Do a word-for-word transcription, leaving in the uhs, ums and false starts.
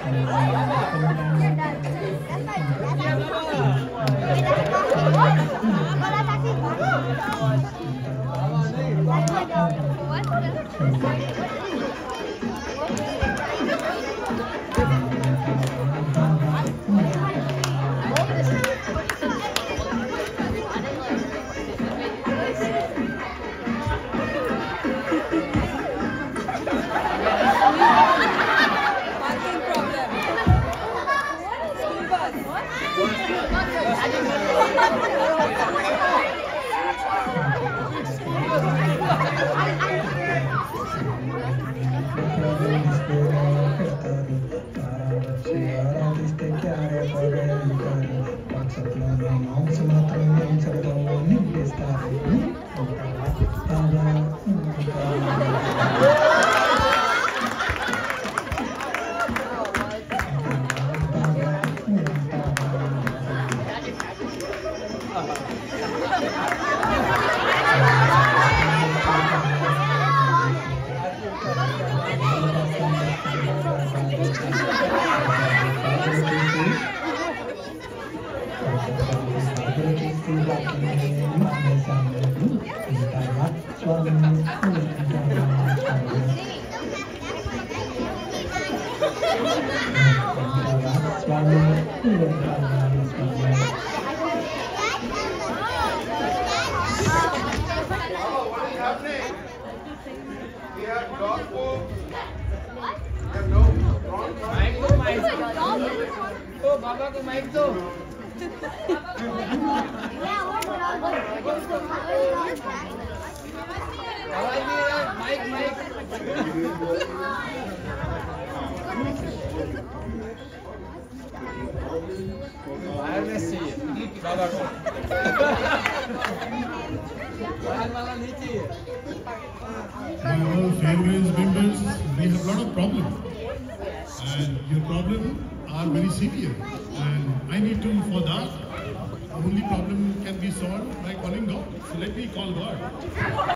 बाबा को माइक दो। आवाज नहीं है, माइक माइक। वायरलेस चाहिए बाबा को। वायर वाला नहीं चाहिए। Well, Fairways members, we have a lot of problems, and your problem are very severe, and I need to, for that, only problem can be solved by calling God. So let me call God.